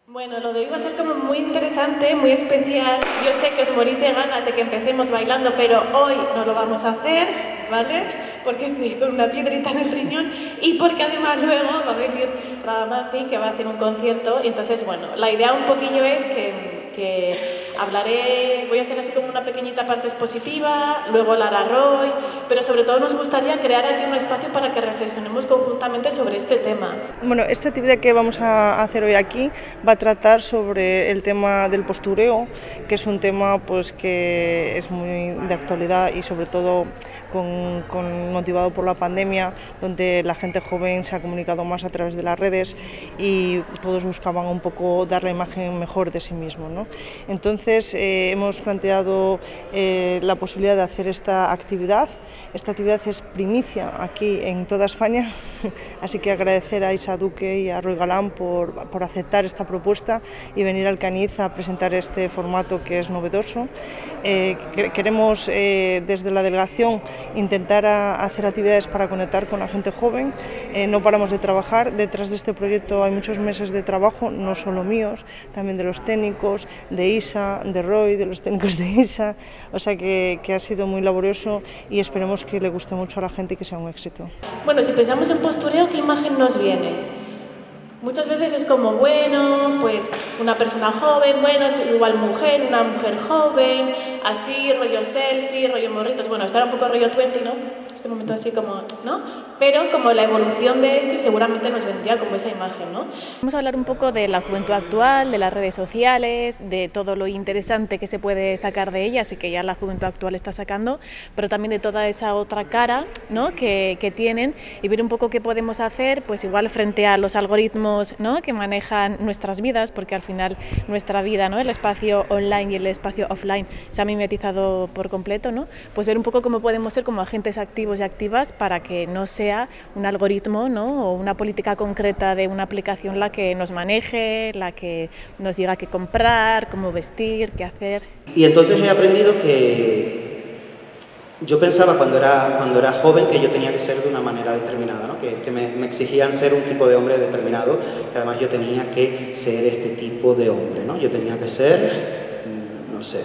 Bueno, lo de hoy va a ser como muy interesante, muy especial. Yo sé que os morís de ganas de que empecemos bailando, pero hoy no lo vamos a hacer, ¿vale? Porque estoy con una piedrita en el riñón y porque además luego va a venir Radamati, que va a hacer un concierto. Y entonces, bueno, la idea un poquillo es que hablaré, voy a hacer así como una pequeñita parte expositiva, luego Lara Roy, pero sobre todo nos gustaría crear aquí un espacio para que reflexionemos conjuntamente sobre este tema. Bueno, esta actividad que vamos a hacer hoy aquí va a tratar sobre el tema del postureo, que es un tema pues que es muy de actualidad y sobre todo motivado por la pandemia, donde la gente joven se ha comunicado más a través de las redes y todos buscaban un poco dar la imagen mejor de sí mismos, ¿no? Entonces hemos planteado la posibilidad de hacer esta actividad. Esta actividad es primicia aquí en toda España, así que agradecer a Isa Duque y a Roy Galán por aceptar esta propuesta y venir al Cañiz a presentar este formato que es novedoso. Queremos desde la delegación intentar hacer actividades para conectar con la gente joven. No paramos de trabajar. Detrás de este proyecto hay muchos meses de trabajo, no solo míos, también de los técnicos, de Isa, de Roy, de los técnicos de Isa, o sea que ha sido muy laborioso y esperemos que le guste mucho a la gente y que sea un éxito. Bueno, si pensamos en postureo, ¿qué imagen nos viene? Muchas veces es como, bueno, pues una persona joven, bueno, es igual mujer, una mujer joven, así, rollo selfie, rollo morritos, bueno, estará un poco rollo 20, ¿no? Este momento así como, ¿no? Pero como la evolución de esto y seguramente nos vendría como esa imagen, ¿no? Vamos a hablar un poco de la juventud actual, de las redes sociales, de todo lo interesante que se puede sacar de ellas y que ya la juventud actual está sacando, pero también de toda esa otra cara, ¿no? que tienen y ver un poco qué podemos hacer, pues igual frente a los algoritmos, ¿no? que manejan nuestras vidas, porque al final nuestra vida, ¿no? el espacio online y el espacio offline se ha mimetizado por completo, ¿no? Pues ver un poco cómo podemos ser como agentes activos y activas para que no sea un algoritmo, ¿no? o una política concreta de una aplicación la que nos maneje, la que nos diga qué comprar, cómo vestir, qué hacer. Y entonces he aprendido que yo pensaba cuando era joven que yo tenía que ser de una manera determinada, ¿no? que me exigían ser un tipo de hombre determinado, que además yo tenía que ser este tipo de hombre, ¿no? Yo tenía que ser, no sé,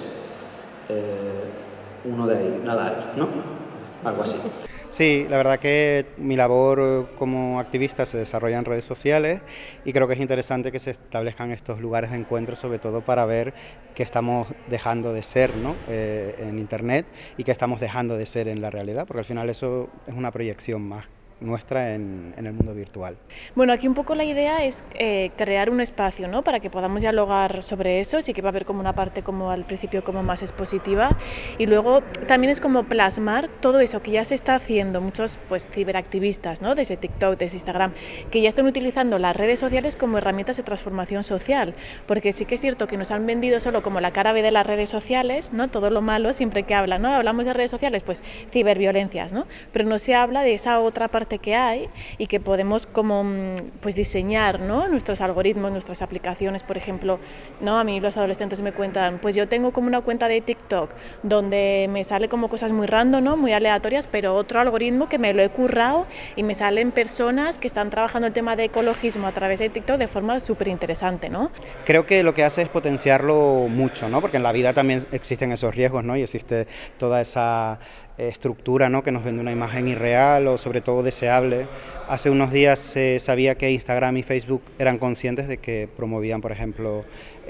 uno de ahí, Nadal, ¿no? Algo así. Sí, la verdad que mi labor como activista se desarrolla en redes sociales y creo que es interesante que se establezcan estos lugares de encuentro, sobre todo para ver qué estamos dejando de ser, ¿no? En Internet y qué estamos dejando de ser en la realidad, porque al final eso es una proyección más nuestra en el mundo virtual. Bueno, aquí un poco la idea es crear un espacio, ¿no? para que podamos dialogar sobre eso. Sí que va a haber como una parte como al principio como más expositiva y luego también es como plasmar todo eso que ya se está haciendo, muchos pues ciberactivistas, ¿no? desde TikTok, desde Instagram, que ya están utilizando las redes sociales como herramientas de transformación social, porque sí que es cierto que nos han vendido solo como la cara B de las redes sociales, ¿no? todo lo malo siempre que hablan, ¿no? hablamos de redes sociales, pues ciberviolencias, ¿no? pero no se habla de esa otra parte que hay y que podemos como pues diseñar, ¿no? nuestros algoritmos, nuestras aplicaciones, por ejemplo, ¿no? A mí los adolescentes me cuentan, pues yo tengo como una cuenta de TikTok donde me sale como cosas muy random, ¿no? muy aleatorias, pero otro algoritmo que me lo he currado y me salen personas que están trabajando el tema de ecologismo a través de TikTok de forma súper interesante, ¿no? Creo que lo que hace es potenciarlo mucho, ¿no? porque en la vida también existen esos riesgos, ¿no? y existe toda esa estructura, ¿no? que nos vende una imagen irreal o sobre todo deseable. Hace unos días se sabía que Instagram y Facebook eran conscientes de que promovían, por ejemplo,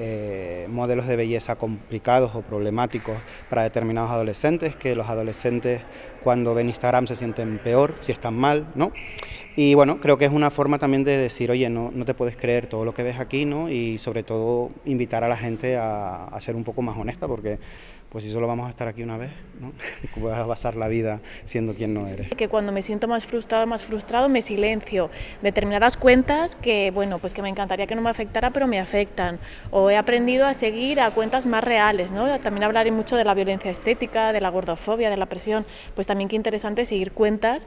modelos de belleza complicados o problemáticos para determinados adolescentes, que los adolescentes cuando ven Instagram se sienten peor, si están mal, ¿no? Y bueno, creo que es una forma también de decir, oye, no te puedes creer todo lo que ves aquí, ¿no? Y sobre todo invitar a la gente a ser un poco más honesta, porque pues si solo vamos a estar aquí una vez, ¿no? ¿Cómo vas a pasar la vida siendo quien no eres? Que cuando me siento más frustrado, me silencio determinadas cuentas que, bueno, pues que me encantaría que no me afectara, pero me afectan. O he aprendido a seguir a cuentas más reales, ¿no? También hablaré mucho de la violencia estética, de la gordofobia, de la presión. Pues también qué interesante seguir cuentas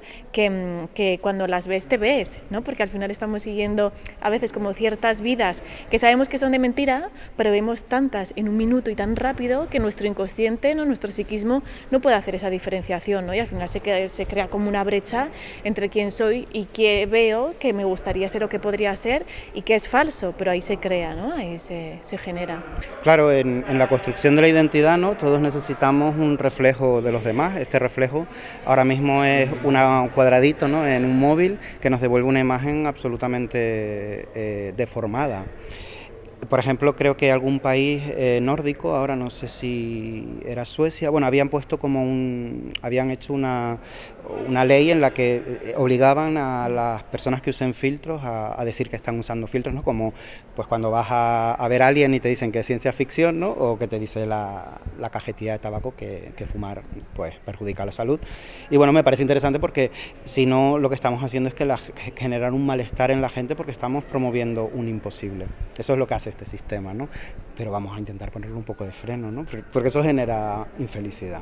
que cuando las ves te ves, ¿no? Porque al final estamos siguiendo a veces como ciertas vidas que sabemos que son de mentira, pero vemos tantas en un minuto y tan rápido que nuestro inconsciente subconsciente, ¿no? Nuestro psiquismo no puede hacer esa diferenciación, ¿no? Y al final se crea como una brecha entre quién soy y qué veo que me gustaría ser o que podría ser y que es falso, pero ahí se crea, ¿no? Ahí se genera. Claro, en la construcción de la identidad, ¿no? Todos necesitamos un reflejo de los demás. Este reflejo ahora mismo es un cuadradito, ¿no? En un móvil que nos devuelve una imagen absolutamente deformada. Por ejemplo, creo que algún país nórdico, ahora no sé si era Suecia, bueno, habían puesto habían hecho una ley en la que obligaban a las personas que usen filtros a decir que están usando filtros, ¿no? Como pues cuando vas a ver a alguien y te dicen que es ciencia ficción, ¿no? O que te dice la cajetilla de tabaco que fumar pues perjudica la salud. Y bueno, me parece interesante porque si no, lo que estamos haciendo es generar un malestar en la gente porque estamos promoviendo un imposible. Eso es lo que hace este sistema, ¿no? Pero vamos a intentar ponerle un poco de freno, ¿no? Porque eso genera infelicidad.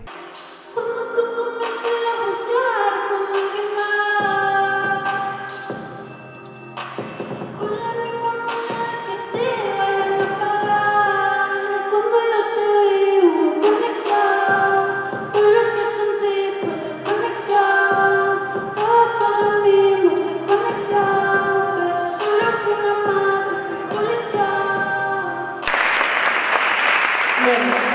Bueno.